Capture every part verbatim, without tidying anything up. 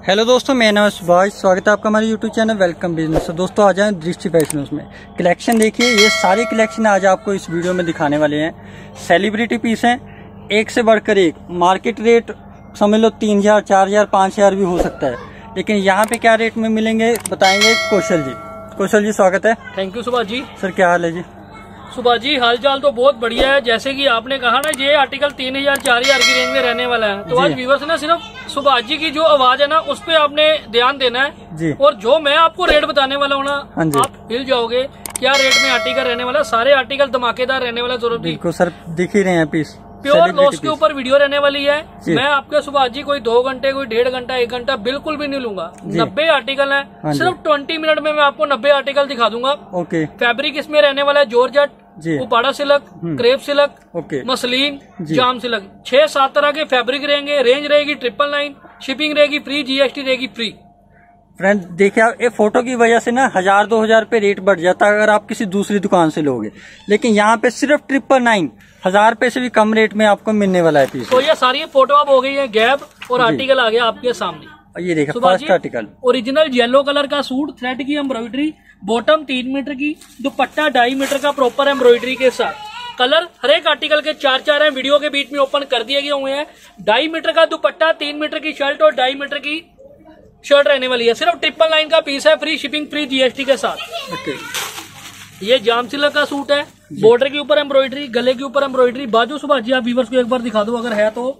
Hello दोस्तों, मेरा नाम है सुभाष। स्वागत है आपका हमारे यूट्यूब चैनल वेलकम बिजनेस। तो दोस्तों आ जाएं दृष्टि फैशन में। कलेक्शन देखिए, ये सारी कलेक्शन आज आपको इस वीडियो में दिखाने वाले हैं। सेलिब्रिटी पीस हैं, एक से बढ़कर एक। मार्केट रेट समझ लो तीन हजार चार हजार पाँच हजार भी हो सकता है, लेकिन यहाँ पे क्या रेट में मिलेंगे बताएंगे कौशल जी। कौशल जी स्वागत है। Thank you Subhash ji. Sir क्या हाल है जी? सुभाष जी हालचाल तो बहुत बढ़िया है। जैसे कि आपने कहा ना, ये आर्टिकल तीन हजार चार हजार की रेंज में रहने वाला है, तो आज व्यूअर्स ना सिर्फ सुभाष जी की जो आवाज है ना उस पे आपने ध्यान देना है जी। और जो मैं आपको रेट बताने वाला हूँ ना, आप हिल जाओगे क्या रेट में आर्टिकल रहने वाला। सारे आर्टिकल धमाकेदार रहने वाला। जरूर बिल्कुल सर, दिख ही रहे हैं पीस। प्योर लॉस के ऊपर वीडियो रहने वाली है। मैं आपके सुभाष जी कोई दो घंटे कोई डेढ़ घंटा एक घंटा बिल्कुल भी नहीं लूंगा। नब्बे आर्टिकल है, सिर्फ ट्वेंटी मिनट में मैं आपको नब्बे आर्टिकल दिखा दूंगा। ओके। फैब्रिक इसमें रहने वाला है georgette, Uppada silk, crepe silk, muslin, jam silk. छह सात तरह के फैब्रिक रहेंगे। रेंज रहेगी ट्रिपल नाइन, शिपिंग रहेगी फ्री, जीएसटी रहेगी फ्री। फ्रेंड देखिए, ये फोटो की वजह से ना हजार दो हजार पे रेट बढ़ जाता है अगर आप किसी दूसरी दुकान से लोगे, लेकिन यहाँ पे सिर्फ ट्रिपल नाइन, हजार पे से भी कम रेट में आपको मिलने वाला है पीस। तो ये सारी फोटो अब हो गई है गैप और आर्टिकल आ गया आपके सामने। ये देखिए first article, original yellow colour का सूट, थ्रेड की एम्ब्रॉयडरी, बॉटम तीन मीटर की, दुपट्टा ढाई मीटर का प्रॉपर एम्ब्रॉयडरी के साथ। कलर हर एक आर्टिकल के चार चार हैं, वीडियो के बीच में ओपन कर दिए गए हुए हैं। ढाई मीटर का दुपट्टा, तीन मीटर की शर्ट और ढाई मीटर की शर्ट रहने वाली है। सिर्फ ट्रिपल नाइन का पीस है, फ्री शिपिंग फ्री जीएसटी के साथ। ओके। ये जाम सिल्क का सूट है, बॉर्डर के ऊपर एम्ब्रॉयडरी, गले के ऊपर एम्ब्रॉयडरी। बाजू सुभाष जी आप व्यूअर्स को एक बार दिखा दो अगर है तो।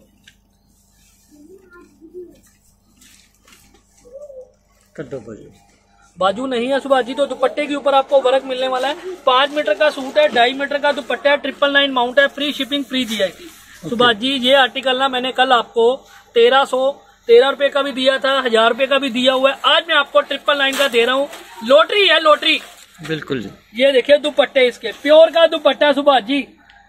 कर दो बाजू। बाजू नहीं है सुभाष जी, तो दुपट्टे के ऊपर आपको वर्क मिलने वाला है। पांच मीटर का सूट है, ढाई मीटर का दुपट्टा है, ट्रिपल नाइन माउंट है, free shipping free GST. Subhash ji ये आर्टिकल ना मैंने कल आपको तेरह सौ तेरह रुपए का भी दिया था, हजार रुपए का भी दिया हुआ है। आज मैं आपको ट्रिपल नाइन का दे रहा हूँ। लॉटरी है लॉटरी। बिल्कुल जी। ये देखिए दुपट्टे इसके, प्योर का दुपट्टा सुभाष जी।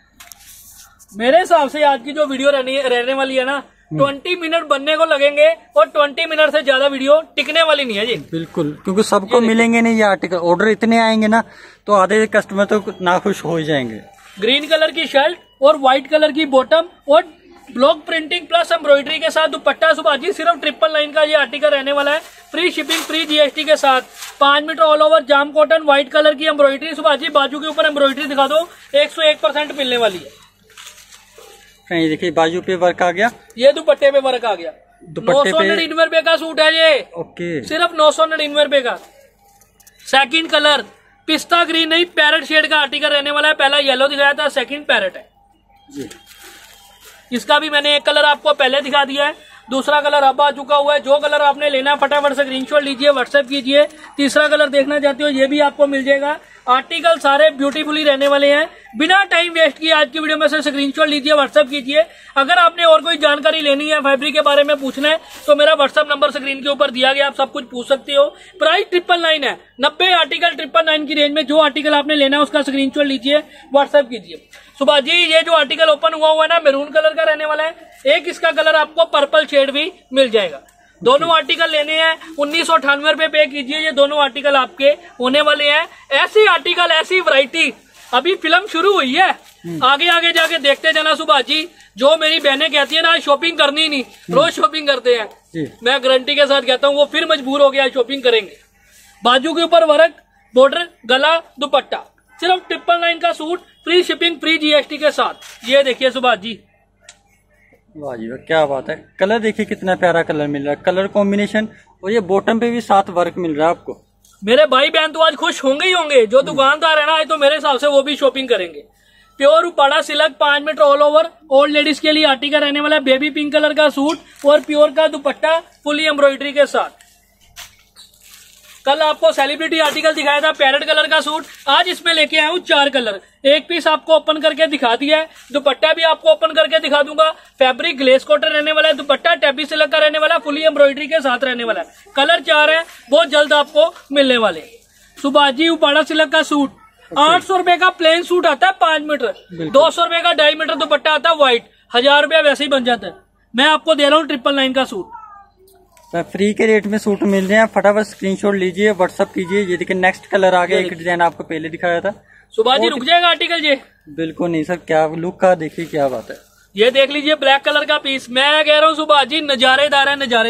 मेरे हिसाब से आज की जो वीडियो रहने रहने वाली है ना, ट्वेंटी मिनट बनने को लगेंगे और ट्वेंटी मिनट से ज्यादा वीडियो टिकने वाली नहीं है जी। बिल्कुल, क्योंकि सबको मिलेंगे नहीं ये आर्टिकल। ऑर्डर इतने आएंगे ना तो आधे कस्टमर तो नाखुश हो जाएंगे। ग्रीन कलर की शर्ट और व्हाइट कलर की बॉटम और ब्लॉक प्रिंटिंग प्लस एम्ब्रॉयडरी के साथ दुपट्टा सुभाष जी। सिर्फ ट्रिपल नाइन का ये आर्टिकल रहने वाला है, फ्री शिपिंग फ्री जीएसटी के साथ। पांच मीटर ऑल ओवर जाम कॉटन, व्हाइट कलर की एम्ब्रॉयडरी सुभाष जी। बाजू के ऊपर एम्ब्रॉयडरी दिखा दो, एक सौ एक परसेंट मिलने वाली है। ये देखिए बाजू पे वर्क आ गया, ये दुपट्टे पे वर्क आ गया। नौ सौ नड़िनवे रुपए का सूट है ये। ओके। सिर्फ नौ सौ नड़िनवे रुपए का। सेकंड कलर पिस्ता ग्रीन नहीं, पैरेट शेड का आर्टिकल रहने वाला है। पहला येलो दिखाया था, सेकंड पैरेट है जी। इसका भी मैंने एक कलर आपको पहले दिखा दिया है, दूसरा कलर अब आ चुका हुआ है। जो कलर आपने लेना है फटाफट से स्क्रीनशॉट लीजिए, व्हाट्सएप कीजिए। तीसरा कलर देखना चाहते हो ये भी आपको मिल जाएगा। आर्टिकल सारे ब्यूटीफुली रहने वाले हैं। बिना टाइम वेस्ट किए आज की वीडियो में से स्क्रीनशॉट लीजिए, व्हाट्सएप कीजिए। अगर आपने और कोई जानकारी लेनी है, फैब्रिक के बारे में पूछना है, तो मेरा व्हाट्सएप नंबर स्क्रीन के ऊपर दिया गया, आप सब कुछ पूछ सकते हो। प्राइस ट्रिपल नाइन है, नब्बे आर्टिकल ट्रिपल नाइन की रेंज में। जो आर्टिकल आपने लेना है उसका स्क्रीनशॉट लीजिए, व्हाट्सएप कीजिए। सुभाष जी ये जो आर्टिकल ओपन हुआ हुआ है ना, मैरून कलर का रहने वाला है। एक इसका कलर आपको पर्पल शेड भी मिल जाएगा। दोनों आर्टिकल लेने हैं, उन्नीस सौ अठानवे रुपए पे कीजिए। ये दोनों आर्टिकल आपके होने वाले हैं। ऐसी आर्टिकल ऐसी वैरायटी, अभी फिल्म शुरू हुई है, आगे आगे जाके देखते जाना सुभाष जी। जो मेरी बहनें कहती है ना शॉपिंग करनी नहीं, रोज शॉपिंग करते हैं, मैं गारंटी के साथ कहता हूँ वो फिर मजबूर हो गया शॉपिंग करेंगे। बाजू के ऊपर वर्क, बॉर्डर, गला, दुपट्टा। सिर्फ ट्रिपल नाइन का suit, free shipping free GST के साथ। ये देखिए सुभाष जी, वाह जी क्या बात है। कलर देखिए कितना प्यारा कलर मिल रहा है, कलर कॉम्बिनेशन। और ये बॉटम पे भी साथ वर्क मिल रहा है आपको। मेरे भाई बहन तो आज खुश होंगे ही होंगे। जो दुकानदार है ना आज तो मेरे हिसाब से वो भी शॉपिंग करेंगे। प्योर उपाड़ा सिल्क, पांच metre all over, old ladies के लिए आर्टिकल रहने वाला है। बेबी पिंक कलर का सूट और प्योर का दुपट्टा फुली एम्ब्रॉयडरी के साथ। कल आपको सेलिब्रिटी आर्टिकल दिखाया था, पैरेट कलर का सूट। आज इसमें लेके आया हूँ चार कलर। एक पीस आपको ओपन करके दिखा दिया है, दुपट्टा भी आपको ओपन करके दिखा दूंगा। फैब्रिक ग्लेस कॉटन रहने वाला है, दुपट्टा टैबी सिल्क का रहने वाला, फुली एम्ब्रॉयडरी के साथ रहने वाला है। कलर चार है, बहुत जल्द आपको मिलने वाले। सुभाष जी उपाड़ा सिल्क का सूट, आठ सौ रुपए का प्लेन सूट आता है पांच मीटर, दो सौ रुपए का ढाई मीटर दुपट्टा आता है व्हाइट, हजार रुपया वैसे ही बन जाता है। मैं आपको दे रहा हूँ ट्रिपल नाइन का सूट। फ्री के रेट में सूट मिल रहे हैं, फटाफट स्क्रीनशॉट लीजिए, व्हाट्सअप कीजिए। ये देखिए नेक्स्ट कलर आ गया, एक डिजाइन आपको पहले दिखाया था। सुभाष जी रुक जाएगा आर्टिकल जी? बिल्कुल नहीं सर, क्या लुक का देखिए क्या बात है। ये देख लीजिए ब्लैक कलर का पीस। मैं कह रहा हूँ सुभाष जी नजारेदार है, नजारेदार।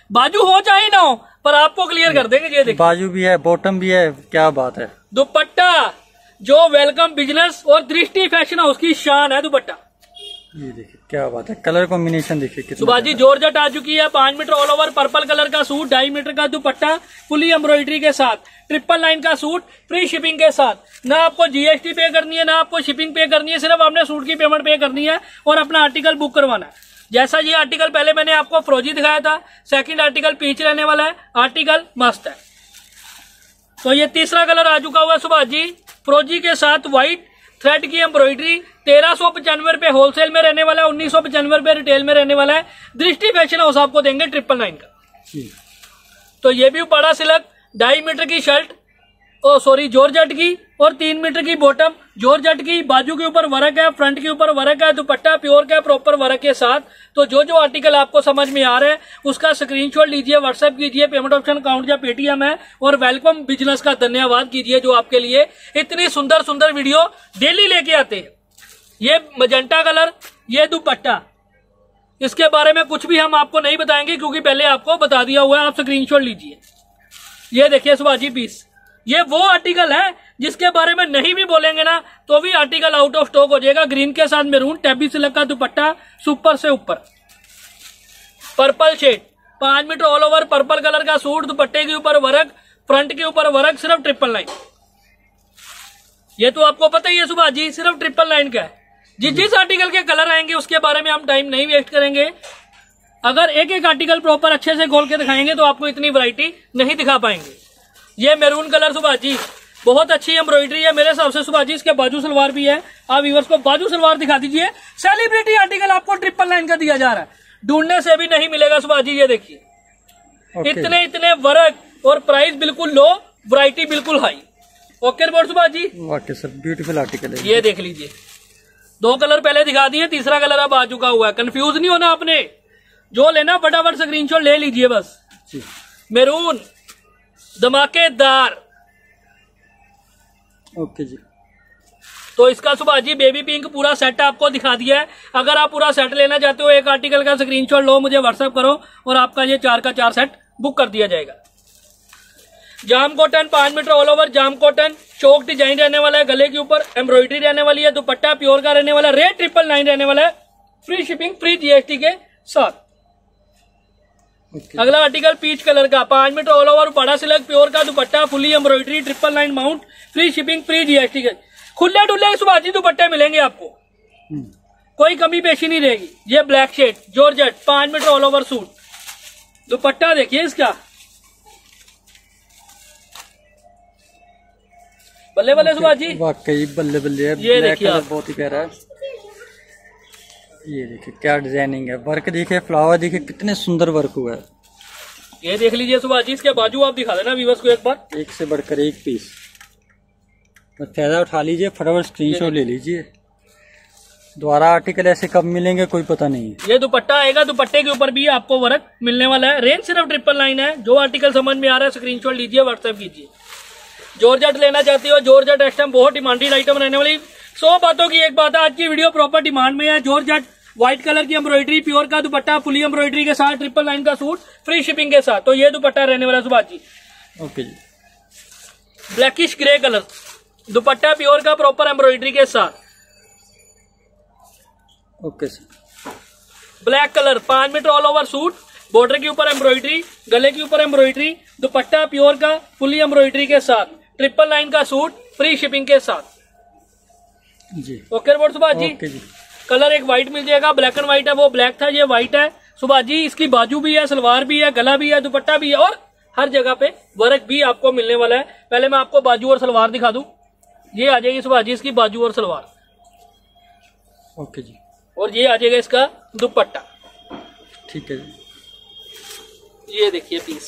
बाजू हो चाहे ना हो पर आपको क्लियर कर देंगे। ये देखिए बाजू भी है, बॉटम भी है, क्या बात है। दुपट्टा जो वेलकम बिजनेस और दृष्टि फैशन हाउस की शान है दुपट्टा। ये देखिए क्या बात है, कलर कॉम्बिनेशन देखिए। सुभाष जी जॉर्जेट आ चुकी है, पांच metre all over purple colour का सूट, ढाई मीटर का दुपट्टा, फुली एम्ब्रॉयडरी के साथ, ट्रिपल लाइन का सूट, फ्री शिपिंग के साथ। ना आपको जीएसटी पे करनी है, ना आपको शिपिंग पे करनी है, सिर्फ आपने सूट की पेमेंट पे करनी है और अपना आर्टिकल बुक करवाना है। जैसा ये आर्टिकल पहले मैंने आपको फ्रोजी दिखाया था, सेकंड आर्टिकल पीच रहने वाला है, आर्टिकल मस्त है। तो ये तीसरा कलर आ चुका हुआ है सुभाष जी, फ्रोजी के साथ व्हाइट थ्रेड की एम्ब्रॉयडरी, तेरह सौ पचानवे रुपए होलसेल में रहने वाला है, उन्नीस सौ पचानवे रुपए रिटेल में रहने वाला है। दृष्टि फैशन हाउस आपको देंगे ट्रिपल नाइन का। तो ये भी बड़ा सिलक, ढाई मीटर की शर्ट, ओ सॉरी जॉर्जेट की, और तीन मीटर की बॉटम जॉर्जेट की, बाजू के ऊपर वर्क है, फ्रंट के ऊपर वर्क है, दुपट्टा प्योर का प्रॉपर वर्क के साथ। तो जो जो आर्टिकल आपको समझ में आ रहा है उसका स्क्रीनशॉट लीजिए, व्हाट्सएप कीजिए, पेमेंट ऑप्शन अकाउंट या पेटीएम है, और वेलकम बिजनेस का धन्यवाद कीजिए जो आपके लिए इतनी सुंदर सुंदर वीडियो डेली लेके आते हैं। ये मजेंटा कलर, ये दुपट्टा, इसके बारे में कुछ भी हम आपको नहीं बताएंगे क्योंकि पहले आपको बता दिया हुआ है, आप स्क्रीनशॉट लीजिए। ये देखिए सुभाजी पीस, ये वो आर्टिकल है जिसके बारे में नहीं भी बोलेंगे ना तो भी आर्टिकल आउट ऑफ स्टॉक हो जाएगा। ग्रीन के साथ मेरून टैबी सिल्क का दुपट्टा, सुपर से ऊपर पर्पल शेड, पांच metre all over purple colour का सूट, दुपट्टे के ऊपर वर्क, फ्रंट के ऊपर वर्क, सिर्फ ट्रिपल लाइन। ये तो आपको पता ही है सुभाष जी, सिर्फ ट्रिपल लाइन का है। जिस जिस आर्टिकल के कलर आएंगे उसके बारे में हम टाइम नहीं वेस्ट करेंगे। अगर एक एक आर्टिकल प्रॉपर अच्छे से खोल के दिखाएंगे तो आपको इतनी वैरायटी नहीं दिखा पाएंगे। ये मैरून कलर सुभाष जी, बहुत अच्छी एम्ब्रॉयडरी है मेरे हिसाब से सुभाष जी। इसके बाजू सलवार भी है, आप व्यूअर्स को बाजू सलवार दिखा दीजिए। सेलिब्रिटी आर्टिकल आपको ट्रिपल लाइन का दिया जा रहा है, ढूंढने से भी नहीं मिलेगा सुभाष जी। ये देखिए okay. इतने इतने वर्क और प्राइस बिल्कुल लो, वैरायटी बिल्कुल high. Okay report Subhash ji, okay sir, beautiful article है। ये देख लीजिए, दो कलर पहले दिखा दिए, तीसरा कलर अब आ चुका हुआ है। कंफ्यूज नहीं होना आपने, जो लेना फटाफट स्क्रीनशॉट ले लीजिए बस। मैरून धमाकेदार, ओके जी। तो इसका सुभाष जी बेबी पिंक पूरा सेट आपको दिखा दिया है। अगर आप पूरा सेट लेना चाहते हो, एक आर्टिकल का स्क्रीनशॉट लो, मुझे व्हाट्सएप करो और आपका ये चार का चार सेट बुक कर दिया जाएगा। जाम कॉटन, पांच मीटर ऑल ओवर जाम कॉटन, चौक डिजाइन रहने वाला है, गले के ऊपर एम्ब्रॉयडरी रहने वाली है, दुपट्टा प्योर का रहने वाला है, रेट ट्रिपल नाइन रहने वाला है, फ्री शिपिंग, फ्री जीएसटी के साथ। Okay. अगला आर्टिकल पीच कलर का, पांच मीटर ऑल ओवर बड़ा सिल्क प्योर का दुपट्टा, fully embroidery, triple nine amount, free shipping, free GST के। खुले डुल्ले सुभाष जी दुपट्टे मिलेंगे आपको, hmm. कोई कमी पेशी नहीं रहेगी। ये ब्लैक शेड जॉर्जेट, पांच metre all over suit, dupatta देखिए इसका, बल्ले बल्ले सुभाष जी, वाकई बल्ले बल्ले है। ये देखिए बहुत ही प्यारा है। ये देखिए क्या डिजाइनिंग है, वर्क देखिए, फ्लावर देखिए, कितने सुंदर वर्क हुआ है। ये देख लीजिए सुभाष जी, इसके बाजू आप दिखा देना व्यूअर्स को एक बार। एक से बढ़कर एक पीस, तो फायदा उठा लीजिए, फटाफट स्क्रीनशॉट ले लीजिए। दोबारा आर्टिकल ऐसे कब मिलेंगे कोई पता नहीं है। ये दुपट्टा आएगा, दुपट्टे के ऊपर भी आपको वर्क मिलने वाला है। रेंज सिर्फ ट्रिपल लाइन है। जो आर्टिकल समझ में आ रहा है स्क्रीनशॉट लीजिए, व्हाट्सएप कीजिए। जॉर्जेट लेना चाहती हो, जॉर्जेट इस टाइम बहुत डिमांडेड आइटम रहने वाली। सौ बातों की एक बात है, आज की वीडियो प्रॉपर डिमांड में है। जॉर्जेट व्हाइट कलर की एम्ब्रॉयडरी, प्योर का दुपट्टा, फुली एम्ब्रॉयडरी के साथ, ट्रिपल लाइन का सूट, फ्री शिपिंग के साथ। तो ये दुपट्टा रहने वाला सुभाष जी, ओके जी। Blackish grey colour, dupatta pure का प्रॉपर एम्ब्रॉयडरी के साथ, ओके सर। ब्लैक कलर, पांच metre all over suit, border के ऊपर एम्ब्रॉयडरी, गले के ऊपर एम्ब्रॉयडरी, दुपट्टा प्योर का फुली एम्ब्रॉयडरी के साथ, ट्रिपल लाइन का सूट, फ्री शिपिंग के साथ जी। Okay report Subhash ji, okay जी। कलर एक व्हाइट मिल जाएगा, ब्लैक एंड व्हाइट है, वो ब्लैक था, ये व्हाइट है सुभाष जी। इसकी बाजू भी है, सलवार भी है, गला भी है, दुपट्टा भी है, और हर जगह पे वर्क भी आपको मिलने वाला है। पहले मैं आपको बाजू और सलवार दिखा दूं। ये आ जाएगी सुभाष जी इसकी बाजू और सलवार, ओके जी। और ये आ जाएगा इसका दुपट्टा, ठीक है जी। ये देखिए पीस।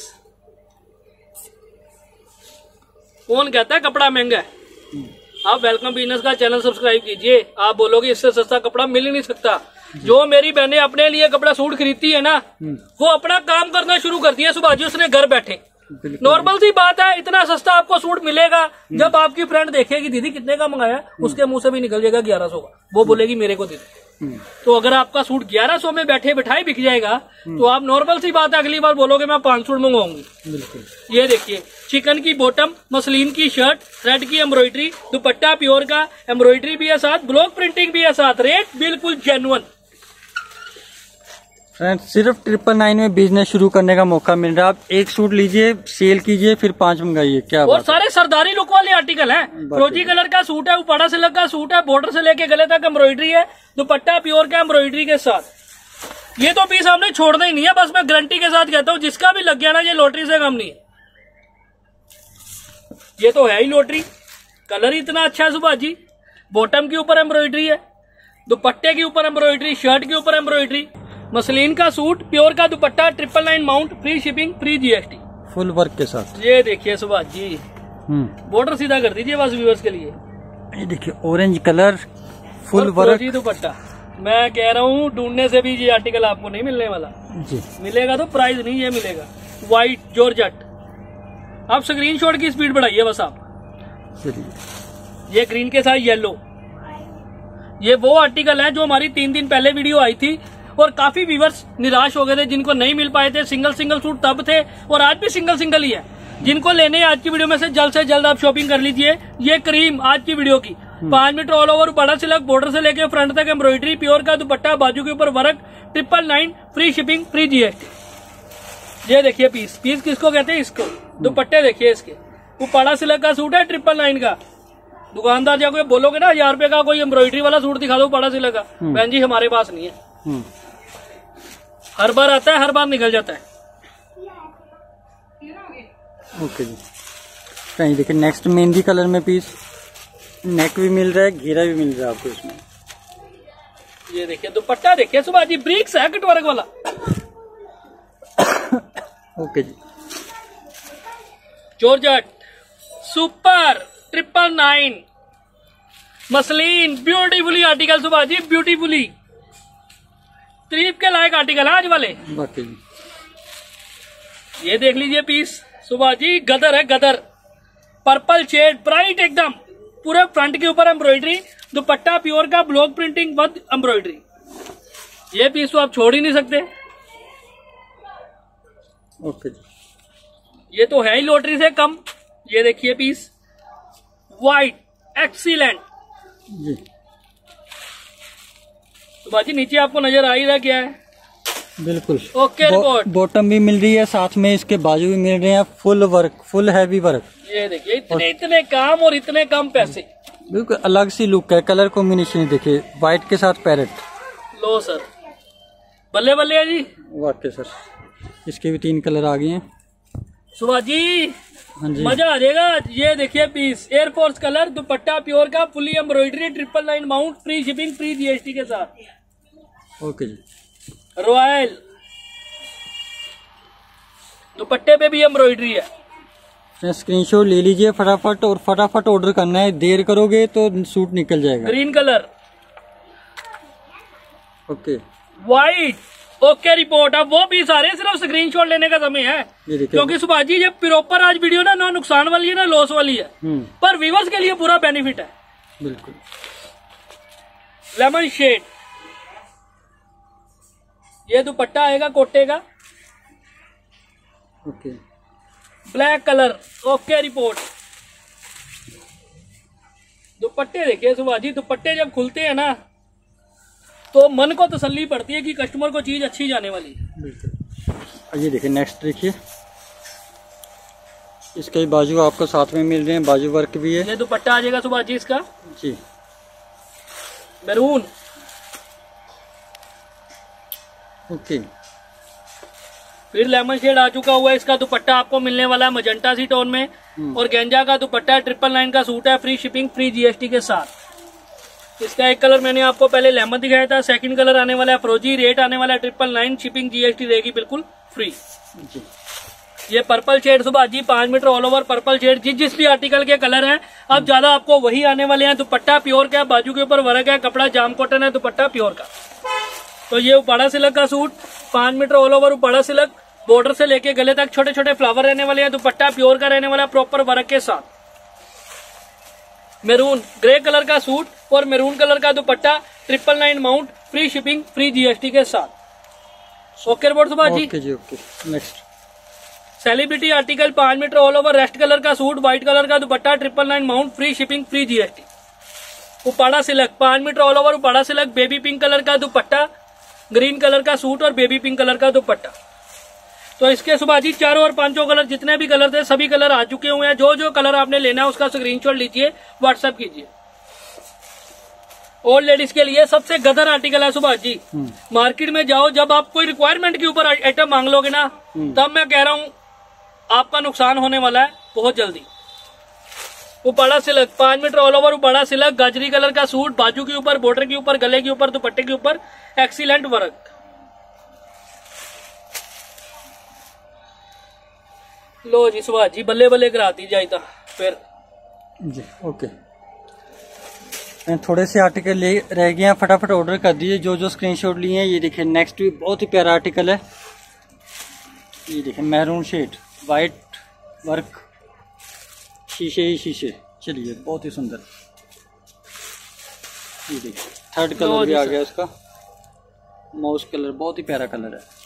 कौन कहता है कपड़ा महंगा है? आप वेलकम बिजनेस का चैनल सब्सक्राइब कीजिए। आप बोलोगे इससे सस्ता कपड़ा मिल ही नहीं सकता। जो मेरी बहनें अपने लिए कपड़ा सूट खरीदती है ना, वो अपना काम करना शुरू करती है सुभाष जी, उसने घर बैठे। नॉर्मल सी बात है, इतना सस्ता आपको सूट मिलेगा। जब आपकी फ्रेंड देखेगी दीदी कितने का मंगाया, उसके मुंह से भी निकल जाएगा ग्यारह सौ का, वो बोलेगी मेरे को दे दो। तो अगर आपका सूट ग्यारह सौ में बैठे बिठाए बिक जाएगा तो आप नॉर्मल सी बात है अगली बार बोलोगे मैं पांच सूट मंगवाऊंगी। बिल्कुल। ये देखिए चिकन की बॉटम, मसलिन की शर्ट, थ्रेड की एम्ब्रॉयडरी, दुपट्टा प्योर का, एम्ब्रॉयडरी भी है साथ, ब्लॉक प्रिंटिंग भी है साथ, रेट बिल्कुल जेन्युइन। फ्रेंड्स सिर्फ ट्रिपल नाइन में बिजनेस शुरू करने का मौका मिल रहा है। आप एक सूट लीजिए, सेल कीजिए, फिर पांच मंगाइए। क्या और सारे सरदारी लुक वाले आर्टिकल हैं। फिरोजी कलर का सूट है, उपाड़ा सिल्क का सूट है, बॉर्डर से लेके गले तक एम्ब्रॉयडरी है, दुपट्टा प्योर का एम्ब्रॉयडरी के साथ। ये तो पीस हमने छोड़ना ही नहीं है, बस मैं गारंटी के साथ कहता हूँ जिसका भी लग गया ना ये लॉटरी से कम नहीं है। ये तो है ही लॉटरी, कलर ही इतना अच्छा है सुभाष जी। बॉटम के ऊपर एम्ब्रॉयडरी है, दुपट्टे के ऊपर एम्ब्रॉयडरी, शर्ट के ऊपर एम्ब्रॉयडरी, मसलिन का सूट, प्योर का dupatta, triple nine amount, free shipping, free GST, full work के साथ। ये देखिए सुभाष जी, बॉर्डर सीधा कर दीजिए बस व्यूअर्स के लिए। ये देखिए orange colour, full work dupatta. मैं कह रहा हूँ ढूंढने से भी ये आर्टिकल आपको नहीं मिलने वाला जी। मिलेगा तो प्राइस नहीं ये मिलेगा। White georgette. आप स्क्रीनशॉट की स्पीड बढ़ाइए बस आप। चलिए ये ग्रीन के साथ येलो, ये वो आर्टिकल है जो हमारी तीन दिन पहले वीडियो आई थी और काफी व्यूअर्स निराश हो गए थे जिनको नहीं मिल पाए थे। सिंगल सिंगल सूट तब थे और आज भी सिंगल सिंगल ही है। जिनको लेने आज की वीडियो में से जल्द से जल्द आप शॉपिंग कर लीजिए। ये क्रीम आज की वीडियो की पांच मीटर ऑल ओवर बड़ा सिलक, बॉर्डर से लेके फ्रंट तक एम्ब्रॉयडरी, प्योर का दुपट्टा, बाजू के ऊपर work, triple nine, free shipping, free GST. ये देखिए पीस, पीस किसको कहते हैं इसको। दुपट्टे देखिए इसके, वो पाड़ा सिलक का सूट है ट्रिपल नाइन का। दुकानदार जब बोलोगे ना हजार रुपए का कोई एम्ब्रॉयडरी वाला सूट दिखा दो पाड़ा सिलक का, बहन जी हमारे पास नहीं है। हर बार आता है, हर बार निकल जाता है। ओके जी। कहीं देखिए नेक्स्ट मेहंदी कलर में पीस, नेक भी मिल रहा है, घेरा भी मिल रहा है आपको इसमें। ये देखिए दुपट्टा देखिए सुभाष जी, ब्रिक्स है कटवर्क वाला। ओके जी। Georgette super triple nine muslin, beautifully article Subhash ji, beautifully तारीफ के लायक आर्टिकल है आज वाले। बाकी ये देख लीजिए पीस सुभाष जी, गदर है गदर, पर्पल शेड, ब्राइट एकदम, पूरे फ्रंट के ऊपर एम्ब्रॉयडरी, दुपट्टा प्योर का, ब्लॉक प्रिंटिंग विद एम्ब्रॉयडरी। ये पीस तो आप छोड़ ही नहीं सकते। ओके जी। ये तो है ही लॉटरी से कम। ये देखिए पीस व्हाइट एक्सीलेंट जी। तो बाजी नीचे आपको नजर आ ही रहा क्या है। बिल्कुल ओके रिपोर्ट। बॉटम भी मिल रही है, साथ में इसके बाजू भी मिल रहे हैं, full work, full heavy work. ये देखिए इतने इतने काम और इतने कम पैसे। बिल्कुल अलग सी लुक है, कलर कॉम्बिनेशन देखिए, व्हाइट के साथ पैरेट। लो सर, बल्ले बल्ले है जी। वाकई सर, इसके भी तीन कलर आ गए हैं सुभाष जी। हाँ जी, मजा आ जाएगा। ये देखिए piece air force colour, dupatta pure का, fully embroidery, triple nine amount, free shipping, free GST के साथ। ओके जी। रॉयल दुपट्टे पे भी एम्ब्रॉयडरी है। स्क्रीनशॉट ले लीजिए फटाफट, और फटाफट ऑर्डर करना है, देर करोगे तो सूट निकल जाएगा। Green colour, okay, white, okay report. अब वो भी सारे सिर्फ स्क्रीनशॉट लेने का समय है, क्योंकि सुभाष जी ये प्रॉपर आज वीडियो ना ना नुकसान वाली है ना लॉस वाली है, पर व्यूअर्स के लिए पूरा बेनिफिट है। बिल्कुल। लेमन शेड, ये दुपट्टा आएगा कोटे का। Okay. Black colour, okay report. दुपट्टे देखिए सुभाष जी, दुपट्टे जब खुलते हैं ना तो मन को तसल्ली पड़ती है कि कस्टमर को चीज अच्छी जाने वाली है। बिल्कुल। ये देखिए नेक्स्ट देखिए, इसके बाजू आपको साथ में मिल रहे हैं, बाजू वर्क भी है। ये दुपट्टा आ जाएगा सुभाष जी इसका जी, मैरून। ओके। फिर लेमन शेड आ चुका हुआ है, इसका दुपट्टा आपको मिलने वाला है मजेंटा सी टोन में, और गेंजा का दुपट्टा, ट्रिपल नाइन का सूट है, फ्री शिपिंग, फ्री जीएसटी के साथ। इसका एक कलर मैंने आपको पहले लेमन दिखाया था, सेकंड कलर आने वाला है फ्रोजी, रेट आने वाला है ट्रिपल नाइन, शिपिंग जीएसटी रहेगी बिल्कुल फ्री जी। ये पर्पल शेड सुभाष जी, पांच metre all over purple shade, जिस जिस भी आर्टिकल के कलर हैं अब ज्यादा आपको वही आने वाले हैं। दुपट्टा प्योर का, बाजू के ऊपर वर्क है, कपड़ा जाम कॉटन है, दुपट्टा प्योर का। तो ये उपाड़ा सिल्क का सूट, पांच metre all over Uppada silk, border से लेके गले तक छोटे छोटे फ्लावर रहने वाले हैं, दुपट्टा प्योर का रहने वाला प्रॉपर वर्क के साथ। मैरून ग्रे कलर का सूट और मैरून कलर का dupatta, triple nine amount, free shipping free GST के साथ। Okay report Subhash ji. Okay जी ओके। नेक्स्ट सेलिब्रिटी आर्टिकल पांच metre all over rust colour का सूट, व्हाइट कलर का dupatta, triple nine amount, free shipping free GST. Uppada silk पांच metre all over Uppada silk, baby pink colour का dupatta, green colour का suit और baby pink colour का दुपट्टा। तो इसके सुभाष जी चारों और पांचों कलर जितने भी कलर थे सभी कलर आ चुके हुए हैं। जो जो कलर आपने लेना है उसका स्क्रीनशॉट लीजिए, व्हाट्सएप कीजिए। ओल्ड लेडीज के लिए सबसे गदर आर्टिकल है सुभाष जी। मार्केट में जाओ, जब आप कोई रिक्वायरमेंट के ऊपर आइटम मांग लोगे ना, तब मैं कह रहा हूँ आपका नुकसान होने वाला है बहुत जल्दी। उपाड़ा सिल्क पांच metre all over Uppada silk, गाजरी कलर का सूट, बाजू के ऊपर, बॉर्डर के ऊपर, गले के ऊपर, दुपट्टे के ऊपर एक्सीलेंट वर्क। लो जी सुभाष जी बल्ले बल्ले कराती जाए था फिर जी। ओके, थोड़े से आर्टिकल ले रह गए हैं, फटाफट ऑर्डर कर दीजिए जो जो स्क्रीनशॉट लिए हैं। ये देखिए नेक्स्ट भी बहुत ही प्यारा आर्टिकल है। ये देखिए मैरून शेड, वाइट वर्क, शीशे ही शीशे। चलिए बहुत ही सुंदर। ये देखिए थर्ड कलर भी आ गया इसका, माउस कलर, बहुत ही प्यारा कलर है।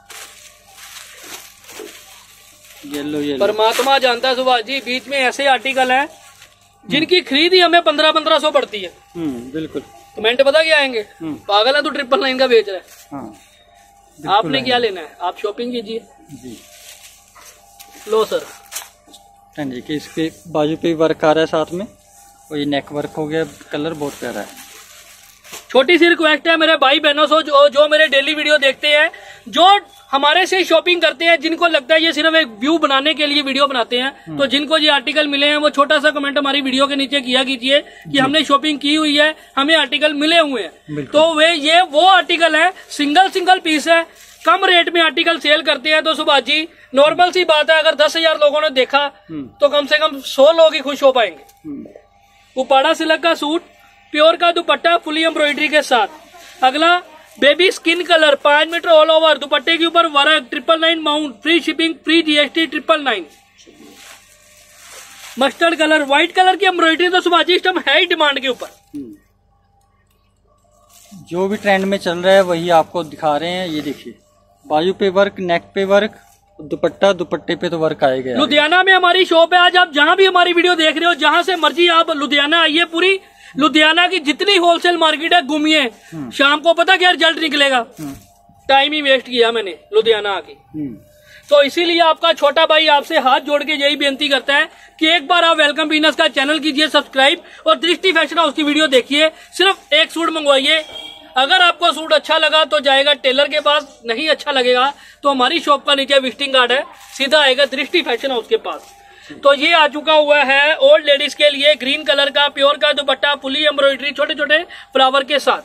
येलो येलो परमात्मा जानता है सुभाष जी, बीच में ऐसे आर्टिकल हैं जिनकी खरीद ही हमें पंद्रह पंद्रह सौ पड़ती है। हम्म बिल्कुल। कमेंट पता क्या आएंगे, पागल है तू ट्रिपल नाइन का बेच रहा है। हाँ, आपने क्या लेना है, आप शॉपिंग कीजिए जी। लो सर। हाँ जी, कि इसके बाजू पे वर्क आ रहा है साथ में, और ये नेक वर्क हो गया। कलर बहुत प्यारा है। छोटी सी रिक्वेस्ट है मेरे भाई बहनों से जो, जो मेरे डेली वीडियो देखते हैं, जो हमारे से शॉपिंग करते हैं, जिनको लगता है ये सिर्फ एक व्यू बनाने के लिए वीडियो बनाते हैं, तो जिनको ये आर्टिकल मिले हैं वो छोटा सा कमेंट हमारी वीडियो के नीचे किया कीजिए कि हमने शॉपिंग की हुई है, हमें आर्टिकल मिले हुए हैं। तो वे ये वो आर्टिकल है, सिंगल सिंगल पीस है, कम रेट में आर्टिकल सेल करते हैं। तो सुभाष जी नॉर्मल सी बात है, अगर दस हजार लोगों ने देखा तो कम से कम सौ लोग ही खुश हो पाएंगे। उपाड़ा सिल्क का सूट, प्योर का दुपट्टा, फुली एम्ब्रॉयडरी के साथ। अगला बेबी स्किन कलर पांच मीटर ऑल ओवर, दुपट्टे के ऊपर work, triple nine amount, free shipping free GST, triple nine. Mustard colour, white colour की एम्ब्रॉयडरी तो सुभाष जी इस है ही डिमांड के ऊपर। जो भी ट्रेंड में चल रहा है वही आपको दिखा रहे हैं। ये देखिए बाजू पे वर्क, नेक पे वर्क, दुपट्टा, दुपट्टे पे तो वर्क आएगा। लुधियाना में हमारी शॉप है। आज आप जहां भी हमारी वीडियो देख रहे हो, जहां से मर्जी आप लुधियाना आइए, पूरी लुधियाना की जितनी होलसेल मार्केट है घूमिए। शाम को पता क्या रिजल्ट निकलेगा, टाइम ही वेस्ट किया मैंने लुधियाना आके। तो इसीलिए आपका छोटा भाई आपसे हाथ जोड़ के यही बेनती करता है कि एक बार आप वेलकम बिजनेस का चैनल कीजिए सब्सक्राइब, और दृष्टि फैशन हाउस की वीडियो देखिए। सिर्फ एक सूट मंगवाइए, अगर आपको सूट अच्छा लगा तो जाएगा टेलर के पास, नहीं अच्छा लगेगा तो हमारी शॉप का नीचे विजिटिंग कार्ड है, सीधा आएगा दृष्टि फैशन हाउस के पास। तो ये आ चुका हुआ है ओल्ड लेडीज के लिए, ग्रीन कलर का प्योर का दुपट्टा, फुली एम्ब्रॉयडरी, छोटे छोटे फ्लावर के साथ।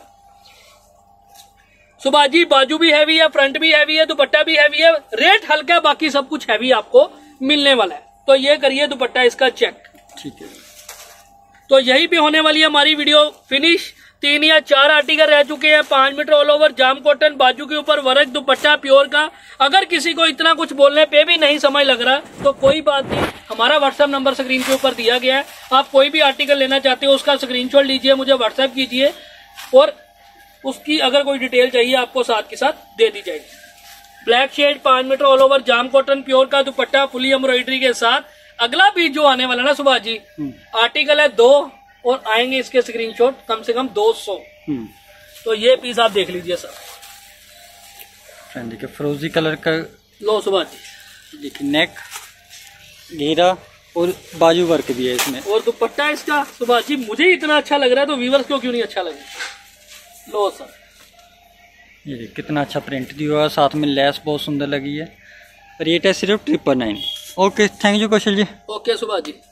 सुभाष जी बाजू भी हैवी है, फ्रंट भी हैवी है, दुपट्टा भी हैवी है, रेट हल्का है, बाकी सब कुछ हैवी आपको मिलने वाला है। तो ये करिए दुपट्टा इसका चेक। ठीक है, तो यही पे होने वाली है हमारी वीडियो फिनिश। तीन या चार आर्टिकल रह चुके हैं, पांच मीटर ऑल ओवर, जाम कॉटन, बाजू के ऊपर वर्क, दुपट्टा प्योर का। अगर किसी को इतना कुछ बोलने पे भी नहीं समझ लग रहा तो कोई बात नहीं, हमारा व्हाट्सएप नंबर स्क्रीन के ऊपर दिया गया है। आप कोई भी आर्टिकल लेना चाहते हो उसका स्क्रीनशॉट लीजिए, मुझे व्हाट्सएप कीजिए, और उसकी अगर कोई डिटेल चाहिए आपको साथ के साथ दे दी जाएगी। ब्लैक शेड पांच मीटर ऑल ओवर, जाम कॉटन, प्योर का दुपट्टा, फुली एम्ब्रॉयडरी के साथ। अगला पीस जो आने वाला ना सुभाष जी, आर्टिकल है दो और आएंगे इसके स्क्रीनशॉट कम से कम दो सौ। तो ये पीस आप देख लीजिए सर। देखिए फिरोजी कलर का, लो सुभाष जी देखिए नेक घेरा और बाजू वर्क भी है इसमें, और दुपट्टा इसका सुभाष जी मुझे इतना अच्छा लग रहा है तो व्यूअर्स को क्यों नहीं अच्छा लगेगा। लो सर, ये कितना अच्छा प्रिंट दिया हुआ है, साथ में लेस बहुत सुंदर लगी है। रेट है सिर्फ triple nine. Okay, thank you Kaushal ji. Okay Subhash ji.